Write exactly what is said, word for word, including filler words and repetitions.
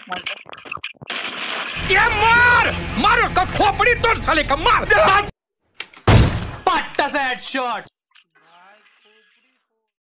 ये मार मार का खोपड़ी तोड़ साले का मार पट्टा से हेडशॉट।